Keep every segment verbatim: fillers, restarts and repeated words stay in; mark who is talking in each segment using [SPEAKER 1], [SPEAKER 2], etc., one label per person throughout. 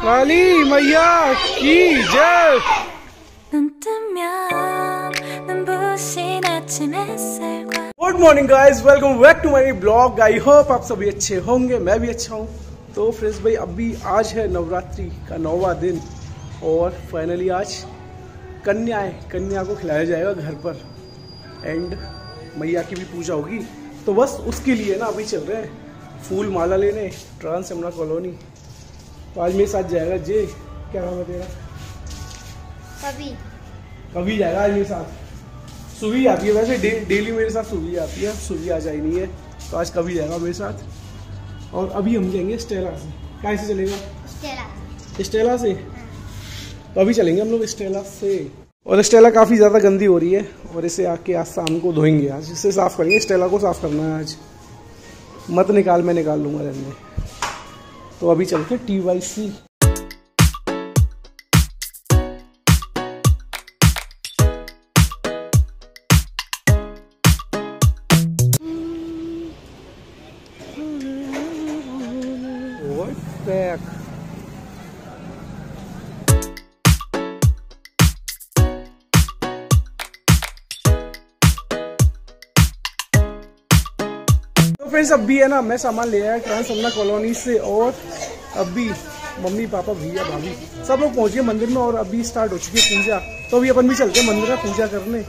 [SPEAKER 1] काली मैया की जय। Good morning guys, welcome back to my blog. I hope आप सभी अच्छे होंगे, मैं भी अच्छा हूँ। तो फ्रेंड्स भाई, अभी आज है नवरात्रि का नौवां दिन और फाइनली आज कन्या है, कन्या को खिलाया जाएगा घर पर एंड मैया की भी पूजा होगी। तो बस उसके लिए ना अभी चल रहे हैं फूल माला लेने ट्रांस यमुना कॉलोनी। तो आज मेरे साथ जाएगा जे, क्या नाम है तेरा?
[SPEAKER 2] कभी
[SPEAKER 1] कभी जाएगा आज मेरे साथ। सुवी आती है वैसे डे, डेली मेरे साथ सुवी आती है, सुवी आ जाई नहीं है तो आज कभी जाएगा मेरे साथ। और अभी हम जाएंगे स्टेला से। कैसे चलेगा? स्टेला स्टेला से। तो अभी चलेंगे हम लोग स्टेला से। और स्टेला काफ़ी ज़्यादा गंदी हो रही है और इसे आके आज शाम को धोएंगे, आज इसे साफ़ करेंगे। स्टेला को साफ़ करना है आज, मत निकाल, मैं निकाल लूँगा रहने। तो अभी चलते टी वाई सी। बैक तो फ्रेंड्स, अब भी है ना मैं सामान ले आया ट्रांस यमुना कॉलोनी से और अभी मम्मी पापा भैया भाभी सब लोग पहुंच गए मंदिर में और अभी स्टार्ट हो चुकी है पूजा। तो अभी अपन भी चलते हैं मंदिर में पूजा करने।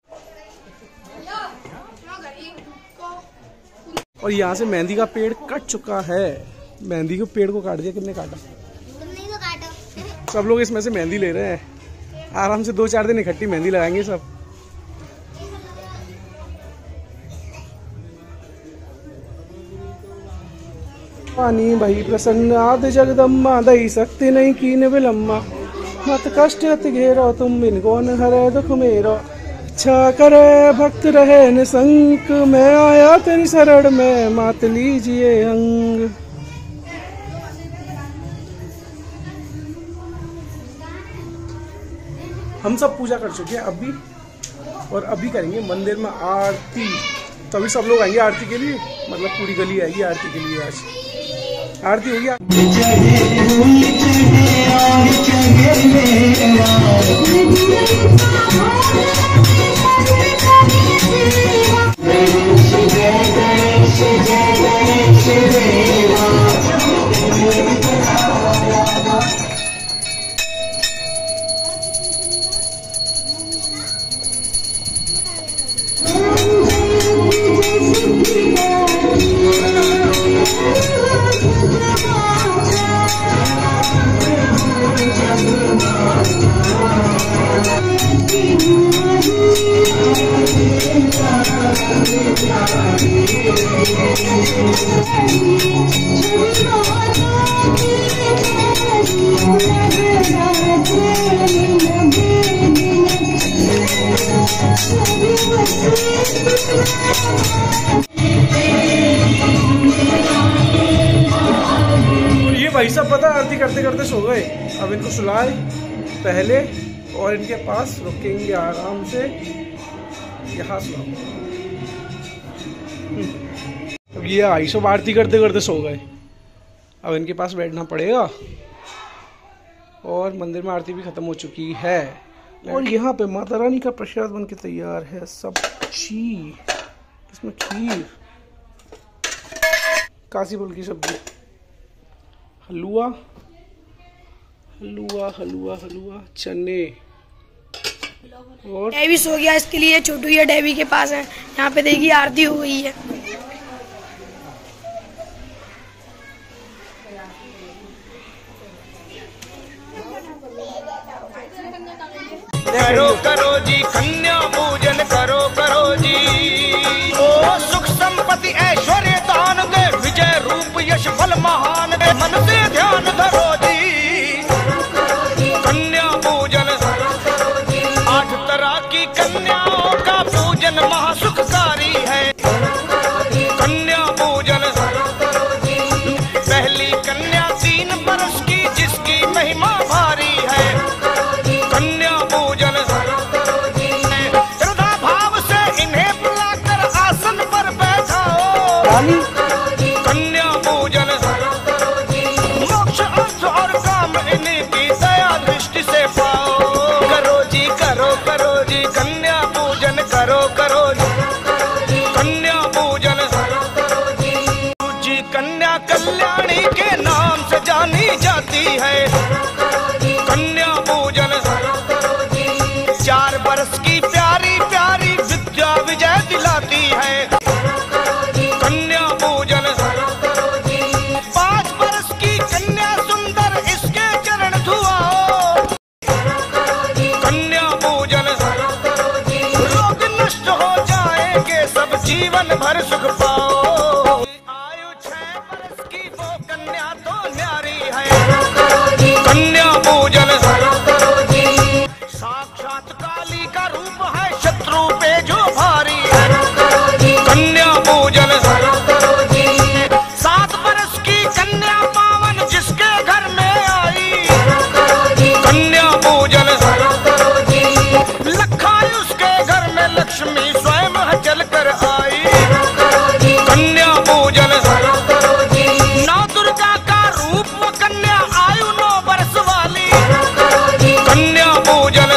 [SPEAKER 1] और यहाँ से मेहंदी का पेड़ कट चुका है। मेहंदी के पेड़ को काट दिया। किसने काटा?
[SPEAKER 2] तुमने तो काटा।
[SPEAKER 1] सब लोग इसमें से मेहंदी ले रहे हैं। आराम से दो चार दिन इकट्ठी मेहंदी लगाएंगे सब। पानी भई प्रसन्न आद जगदम्मा दई सकते नहीं कीन विलम्मा मत कष्ट अति घेरो तुम बिन कौन हरे दुख मेरो अच्छा करे भक्त रहे निसंक मैं आया तेरी शरण में मात लीजिए अंग। हम सब पूजा कर चुके हैं अभी और अभी करेंगे मंदिर में आरती। तो अभी सब लोग आएंगे आरती के लिए, मतलब पूरी गली आएगी आरती के लिए। आज आरती होगी। ये भाई सब पता आरती करते करते सो गए। अब इनको सुलाए पहले और इनके पास रुकेंगे आराम से। यहाँ सुलाओ। अब ये आई सब आरती करते करते सो गए। अब इनके पास बैठना पड़ेगा। और मंदिर में आरती भी खत्म हो चुकी है और यहाँ पे माता रानी का प्रसाद बन के तैयार है। सब्जी, इसमें खीर, कासी फूल की सब्जी, हलवा हलवा हलवा हलवा चने। और
[SPEAKER 3] डेवी सो गया, इसके लिए छोटू या डेवी के पास है। यहाँ पे देखिए आरती हो गई है।
[SPEAKER 4] करो करो जी कन्या पूजन करो करो जी। ओ सुख संपत्ति ऐश्वर्य दान दे, विजय रूप यश फल महान दे, मन से ध्यान धरो जी। कन्या पूजन आठ तरह की कन्याओं का पूजन महासुखकारी है। कन्या पूजन पहली कन्या तीन बरस की जिसकी महिमा भारी है। कन्या पूजन मानी जाती है। कन्या पूजन चार बरस की प्यारी प्यारी विद्या विजय दिलाती है। कन्या पूजन पाँच बरस की कन्या सुंदर इसके चरण धुआओ। कन्या पूजन रोग नष्ट हो जाएंगे सब जीवन भर सुख पाओ। आयु छह बरस की वो कन्या तो न्यारी है। कन्या पूजन साक्षात काली का रूप है शत्रु पे जो भारी है। कन्या पूजन सात बरस की कन्या पावन जिसके घर में आई। कन्या पूजन लखाई उसके घर में लक्ष्मी स्वयं चल कर आई। कन्या पूजन नौ दुर्गा का रूप वो कन्या आयु नौ वर्ष वाली। कन्या पूजन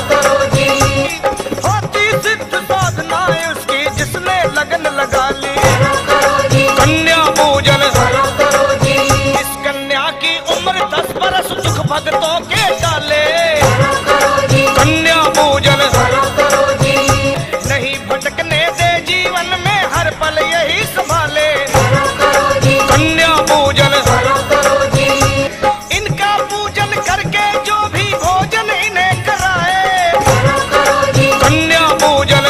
[SPEAKER 4] होती सिद्ध साधनाएं उसकी जिसने लगन लगा ली। कन्या पूजन इस कन्या की उम्र दस बरस दुख भक्तों के डाले। कन्या पूजन नहीं भटकने दे जीवन में हर पल यही संभाले। कन्या पूजन इनका पूजन करके जो भी भोजन इन्हें कराए। कन्या पूजन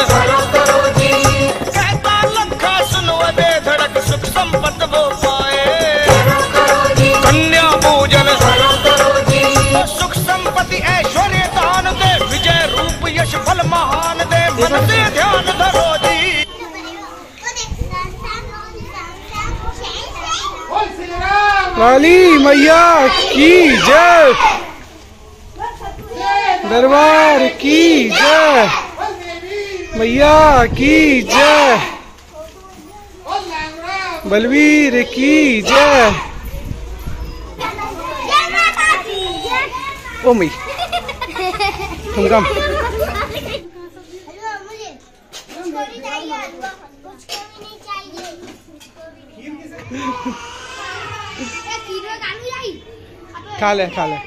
[SPEAKER 4] कहता लखा सुनो दे धड़क सुख संपत वो पाए। कन्या पूजन सुख संपत्ति ऐश्वर्य दान दे विजय रूप यश फल महान दे मन से ध्यान धरो जी।
[SPEAKER 1] काली मैया की जय, दरबार की जय, मैया की जय, बलवीर की जय। ओ मई तुम कम खा ले खा ले।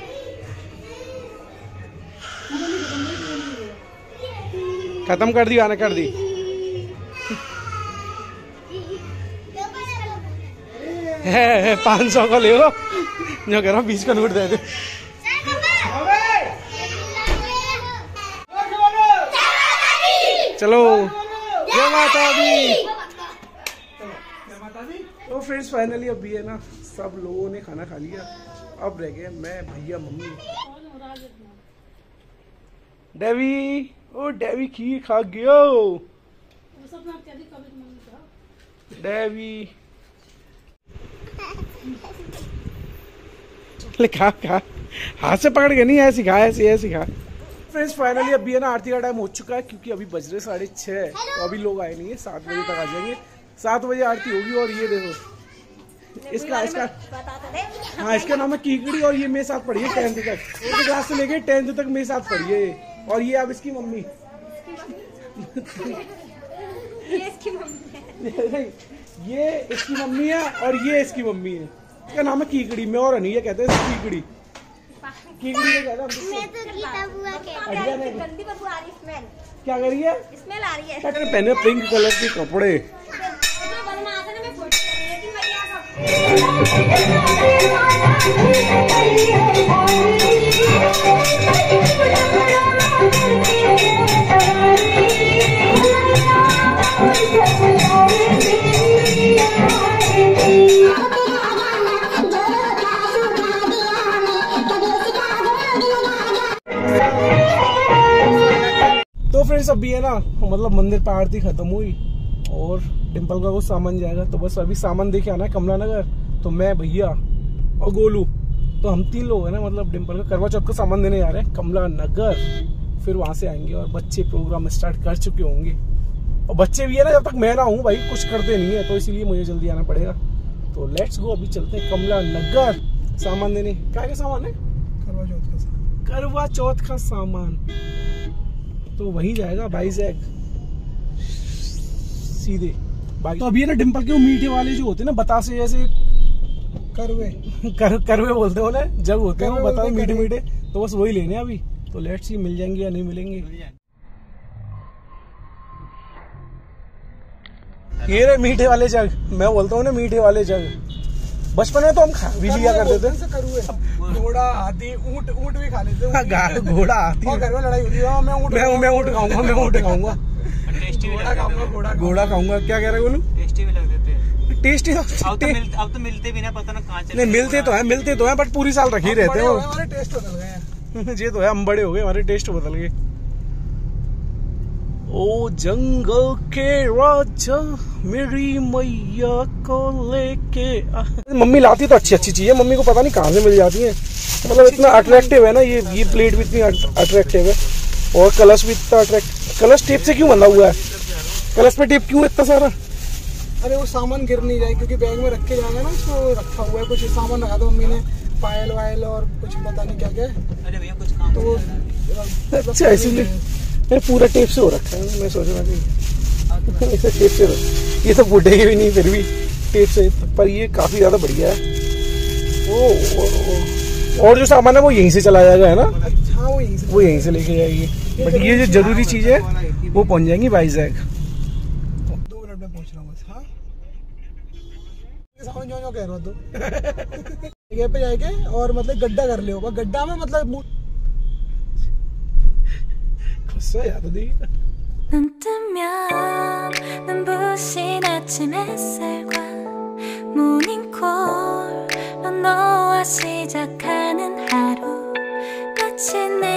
[SPEAKER 1] खत्म कर दी, आने कर दी। है पाँच सौ का ले लो जो कह रहा हूँ बीस का नोट दे दे। चलो जय माता दी। तो फ्रेंड्स फाइनली अब भी है ना सब लोगों ने खाना खा लिया। अब रह गए मैं, भैया, मम्मी। डेवी ओ डेवी खीर खा गयो। डेवी खा खा हाथ से पकड़ के नहीं, ऐसी खा ऐसी ऐसी खा। फ्रेंड्स फाइनली अभी है ना आरती का टाइम हो चुका है क्योंकि अभी बज रहे साढ़े छः। तो अभी लोग आए नहीं है, सात बजे तक आ जाएंगे। सात बजे आरती होगी। और ये देखो इसका इसका हाँ इसका नाम है कीकड़ी और ये मेरे साथ पढ़ी है टेंथ तक। एक क्लास से लेके टेंथ तक मेरे साथ पढ़ी है। और ये अब इसकी मम्मी
[SPEAKER 2] ये इसकी मम्मी है।
[SPEAKER 1] ये इसकी मम्मी है और ये इसकी मम्मी है। इसका नाम है कीकड़ी। मैं और नहीं है कहते हैं कीकड़ी। कीकड़ी को कहते हैं।
[SPEAKER 2] मैं तो गीता बुआ कहती हूं। गंदी बदबू आ रही स्मेल।
[SPEAKER 1] क्या कर रही है?
[SPEAKER 2] स्मेल आ रही है।
[SPEAKER 1] पहने पिंक कलर के कपड़े। तो फ्रेंड्स अभी है ना मतलब मंदिर पे आरती खत्म हुई और डिम्पल का कुछ सामान जाएगा। तो बस अभी सामान देके आना है कमला नगर। तो मैं, भैया और गोलू, तो हम तीन लोग हैं ना मतलब डिम्पल का करवा चौथ का सामान देने जा रहे हैं कमला नगर। फिर वहां से आएंगे और बच्चे प्रोग्राम स्टार्ट कर चुके होंगे। और बच्चे भी है ना, जब तक मैं ना हूँ भाई कुछ करते नहीं है, तो इसीलिए मुझे जल्दी आना पड़ेगा। तो लेट्स गो, अभी चलते हैं कमला नगर सामान देने। क्या क्या सामान है? करवा चौथ का सामान। करवा चौथ का सामान तो वही जाएगा बाईजैग सीधे बाई। तो अभी है ना डिम्पल के वो मीठे वाले जो होते हैं ना बतासे जैसे करवे कर करवे बोलते हो ना, जग होते हैं वो, बताओ मीठे मीठे, तो बस वही लेने अभी। तो लेट्स सी मिल जाएंगे या नहीं मिलेंगे। ये रहे मीठे वाले जग, मैं बोलता हूँ ना मीठे वाले जग। बचपन में तो हम खा भी लिया करते थे। घोड़ा हाथी ऊंट, ऊंट भी खा लेते हैं। घोड़ा हाथी और घर में लड़ाई होती है, मैं ऊंट मैं ऊंट खाऊंगा, मैं ऊंट खाऊंगा, घोड़ा खाऊंगा, घोड़ा खाऊंगा। क्या कह रहे बोलू? टेस्टी भी लगते थे। टेस्टी तो अब तो मिलते, अब तो मिलते भी ना, पता ना कहाँ चले। नहीं मिलते तो है, मिलते तो है, बट पूरी साल रखे रहते हैं। हमारे टेस्ट बदल गए। ये तो है, हम बड़े हो गए, हमारे टेस्ट बदल गए। ओ जंगल के राजा मेरी मैया को लेके। मम्मी लाती तो अच्छी अच्छी चीजें, मम्मी को पता नहीं कहाँ से मिल जाती है। मतलब इतना अट्रैक्टिव है ना ये ये प्लेट भी इतनी अट्रैक्टिव है, और कलश भी इतना अट्रैक्टिव। कलश टेप से क्यों बंधा हुआ है? कलश पे टेप क्यों इतना सारा? अरे वो सामान गिर नहीं जाए, क्योंकि बैग में रख के जाएंगे ना, उसको रखा हुआ है। कुछ सामान रखा था मम्मी ने, पायल वायल और कुछ पता नहीं क्या क्या। अरे भैया कुछ काम तो अच्छा इसीलिए पूरा टेप से हो रखा है। मैं सोच रहा था इसे टेप से, ये तो बूढ़े भी नहीं फिर भी टेप से, पर ये काफी ज्यादा बढ़िया है। ओ, ओ, ओ, और जो सामान है वो यहीं से चला जाएगा, है ना? हाँ वो यहीं से वो यहीं से लेके जाएगी। बट ये जो जरूरी चीज है वो पहुंच जाएंगी वाइजैक। दो मिनट में पहुंच रहा हूँ बस। हाँ जो जो कह रहा तो ये पे जाएंगे और मतलब गड्ढा कर ले होगा, गड्ढा में मतलब
[SPEAKER 5] 눈 뜨면 눈부신 아침 햇살과 모닝콜로 너와 시작하는 하루, 마치 내